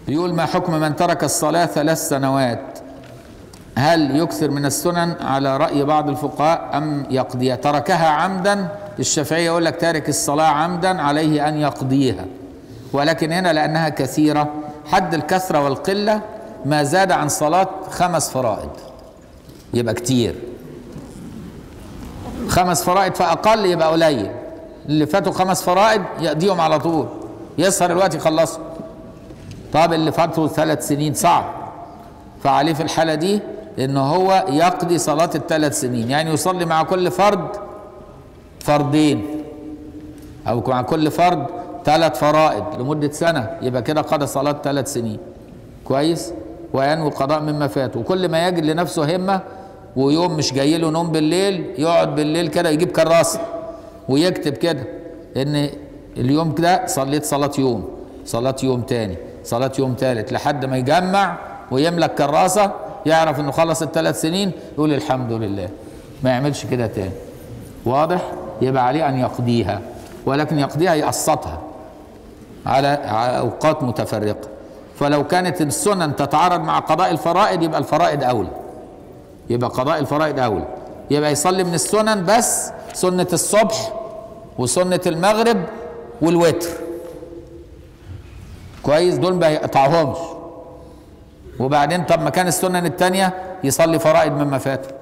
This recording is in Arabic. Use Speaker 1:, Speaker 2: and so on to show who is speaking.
Speaker 1: يقول ما حكم من ترك الصلاة 3 سنوات؟ هل يكثر من السنن على رأي بعض الفقهاء أم يقضيها؟ تركها عمدا، الشافعية يقول لك تارك الصلاة عمدا عليه أن يقضيها، ولكن هنا لأنها كثيرة حد الكثرة والقلة ما زاد عن صلاة 5 فرائض يبقى كتير، 5 فرائض فأقل يبقى قليل. اللي فاتوا 5 فرائض يقضيهم على طول، يسهر الوقت يخلصوا. طب اللي فاتوا 3 سنين صعب، فعليه في الحالة دي إن هو يقضي صلاة ال3 سنين، يعني يصلي مع كل فرد فردين، أو مع كل فرد 3 فرائض لمدة سنة، يبقى كده قضى صلاة 3 سنين. كويس؟ وينوي القضاء مما فات. وكل ما يجد لنفسه همة ويوم مش جاي له نوم بالليل، يقعد بالليل كده يجيب كراسة ويكتب كده إن اليوم كده صليت صلاة يوم، صلاة يوم تاني، صلاة يوم تالت، لحد ما يجمع ويملك كراسة يعرف إنه خلص ال3 سنين، يقول الحمد لله، ما يعملش كده تاني. واضح؟ يبقى عليه أن يقضيها، ولكن يقضيها يقسطها على أوقات متفرقة. فلو كانت السنن تتعارض مع قضاء الفرائض يبقى الفرائض أولى، يبقى قضاء الفرائض أولى، يبقى يصلي من السنن بس سنة الصبح وسنة المغرب والوتر. كويس؟ دول ما يقطعهمش. وبعدين طب مكان السنن التانية يصلي فرائض مما فات.